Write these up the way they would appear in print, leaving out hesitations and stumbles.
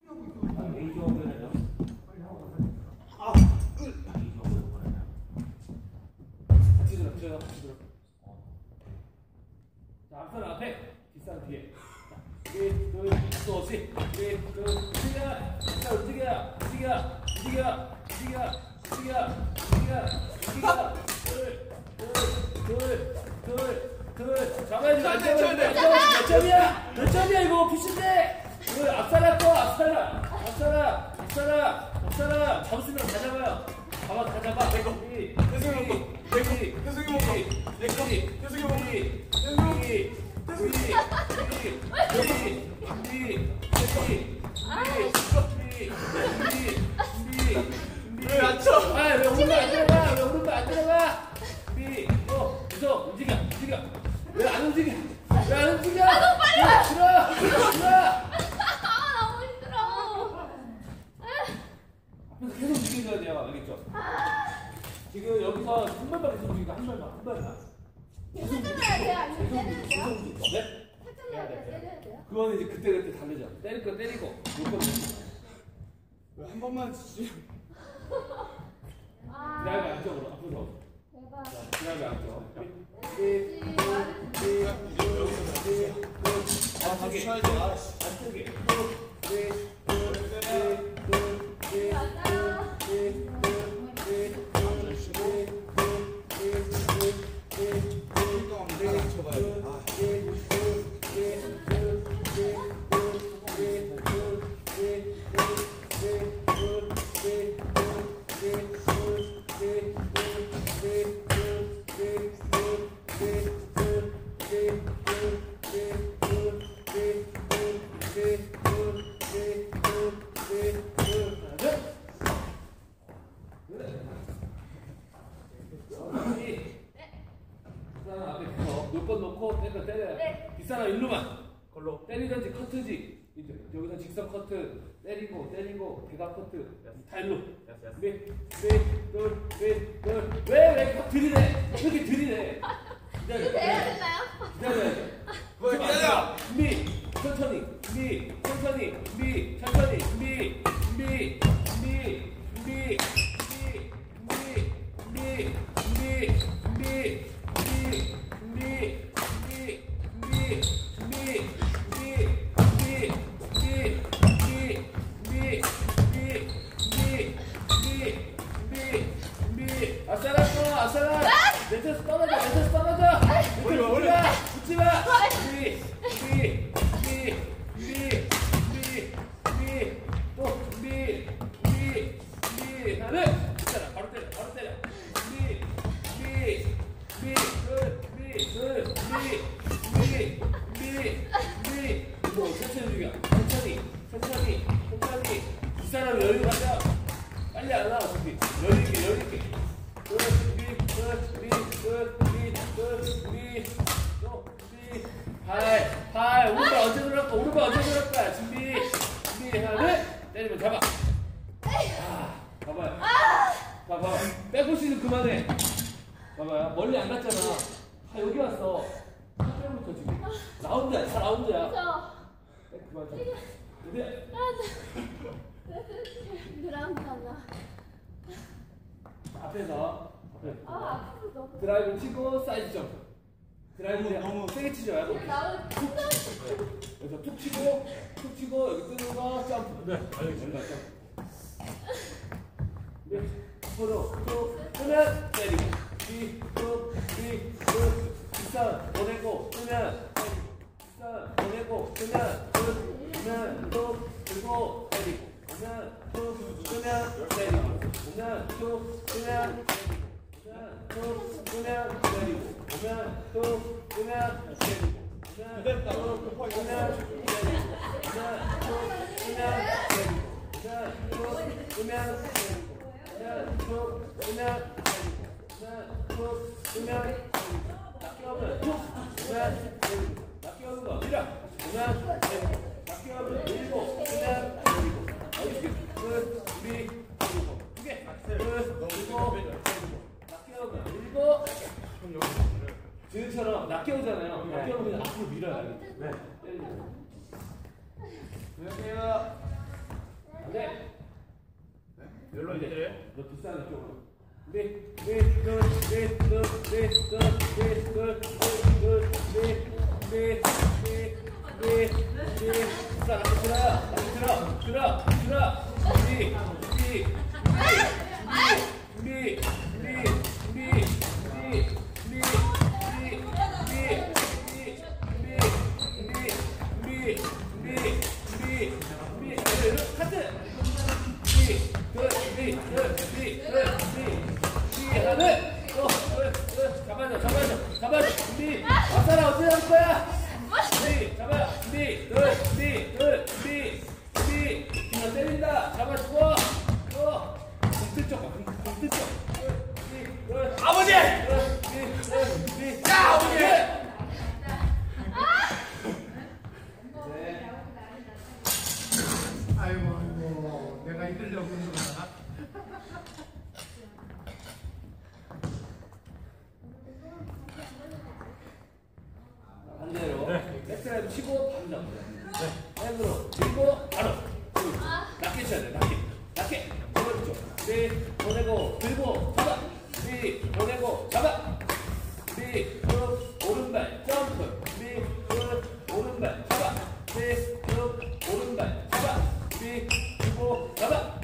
앞선 앞에, 뒷선 뒤에. 우리 둘, 또 없이. 우리 둘, 움직여. 자, 움직여. 둘. 잡아야지. 몇 점이야, 이거. 푸신데. 앞사라. 잡으시면 다 잡아요. 다 잡아. 왜 안 쳐? 왜 오른발 안 들어가? 무서 움직여. 왜 안 움직여? 너무 빨리 와. 들어. 너무 힘들어. 앞에서 계속 움직여줘야 돼요. 알겠죠? 지금 여기서 한 발만 계속 움직이고 한 발만. 살짝해야 돼요? 아니면 때려야 돼요? 네? 살짝해야 돼요? 때려야 돼요? 그거는 이제 그때 다르죠. 때릴 거 때리고, 볼 거 왜 한 번만 치지? 드라이브 안쪽으로 앞으로. 대박. 드라이브 안쪽. 가게. 안쪽에. 몇번 놓고 때려요. 네. 뒷사람 일로만. 걸로 때리든지 커트지. 이제 여기서 직선 커트 때리고 대각 커트 다 일로. 왜 들이대? 이렇게 들이대. 이거 돼야 되나요? 기다려야죠. 기다려. 천천히. 아싸라. 내쳐서 떨어져. 붙지 마. 하나. 있잖아. 바로 때려. 천천히. 이 사람 여유 가자. 빨리 안 나와. 여유 있게. 발. 오른발 언제 들어갈까? 준비. 하나. 때리면 잡아. 봐봐요. 백푸시는 그만해. 봐봐요. 멀리 안 갔잖아. 여기 왔어. 첫째부터 지금. 라운드야. 그만 좀. 근데 드라운드 하나. 앞에서 앞으로 너무. 드라이브 치고 사이드 점프. 드라이브 너무 세게 치지 말고. 여기서 툭 치고 여기 뜨는 거 점프. 네, 알겠습니다. 서로 툭 뜨면 때리고 뒷선 보내고 뜨면 때리고 뒷선 보내고 뜨면 툭 들고 때리고 툭 뜨면 때리고 툭 뜨면 지금처럼 낮게 오잖아요. 낮게 오면 앞으로 밀어요. 네. 안녕하세요. 네. 열로 이제. 너 뒷산 이쪽으로. 잡아줘. 준비. 앞사람 어떻게 할 거야? 준비. 잡아. 준비. 준비. 뒤로 때린다. 잡아주고. 공뜰 쪽. 아버지! 야, 아버지! 아이고, 내가 이끌려고 그러는구나. 반대로. 백스라이드 치고 바로 잡자. 백으로 들고 바로. 낮게 쳐야 돼. 낮게. 그렇죠. 보내고 들고 잡아. 보내고 잡아. 오른발 점프. 오른발 잡아. 오른발 잡아. 들고 잡아.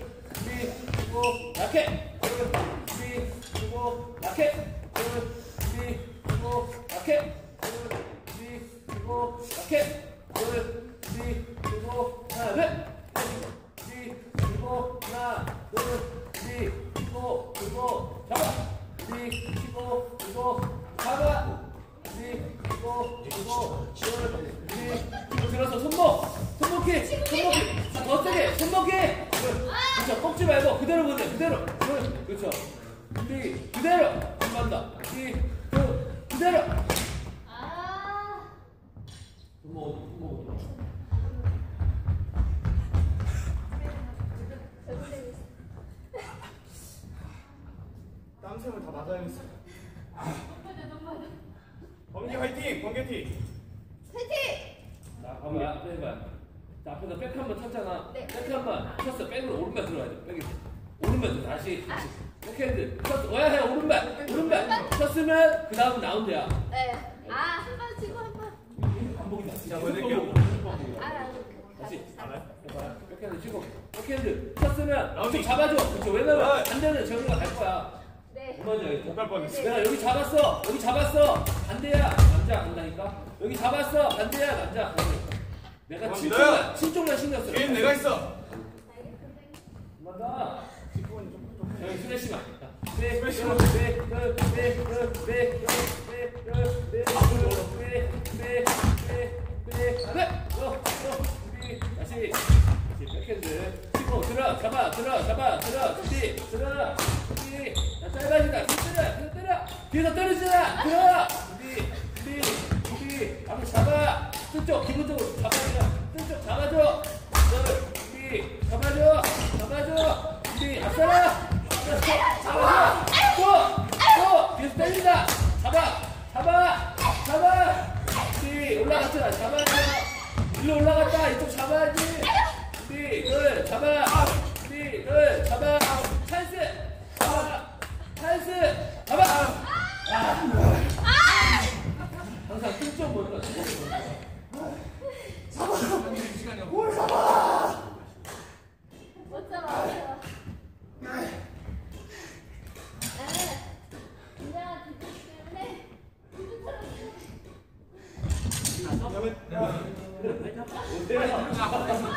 들고 낮게. 들고 낮게. 들고 낮게. 들고 낮게. 들고 하나 들고 하나 들고 잡아. 들고 잡아. 들어서 손목기. 더 세게 손목기. 그렇죠. 꺾지 말고 그대로 보내. 그대로. 그렇죠. 그대로. 한 번 더. 그대로. 손목. 땀샘을 다 맞아야겠어. 번개 화이팅! 번개티! 자, 봐봐. 해봐. 자, 앞에서 백 한 번 쳤잖아. 네. 백 한 번 쳤어. 백으로 오른발 들어가야 돼. 백이. 오른발 다시. 백핸드. 쳤어. 해. 오른발. 쳤으면 그 다음 라운드야. 네. 한 번 치고 한 번. 반복이다. 자, 보여드릴게요. 다시. 알아요? 해봐. 백핸드 치고. 백핸드 쳤으면 좀 잡아줘. 그렇죠. 왜냐면 반대는 정우가 갈 거야. 네. 뭔지 알겠죠? 못 갈 뻔했어. 내가 여기 잡았어. 반대야. 남자 간다니까. 여기 잡았어. 반대야. 남자 간다니까. 내가 친쪽만 신경 써. 걔는 내가 있어. 맞다. 여기 스매시만. 다시 백핸드 치고 잡아. 짧아진다. 때려. 뒤에서 때리잖아. 준비. 앞에 잡아. 뜬쪽 기본적으로 잡아줘. 뜬쪽 잡아줘. 잡아줘. 준비. 앞서라. 잡아줘. 또 뒤에서 때린다. 잡아. 준비. 올라갔잖아. 잡아줘. 일로 올라갔다. 이쪽 잡아야지. 준비. 잡아. 찬스. 잡아. 항상 뜬쪽 보는 거야. 뭘 잡아! 못 잡아. 야,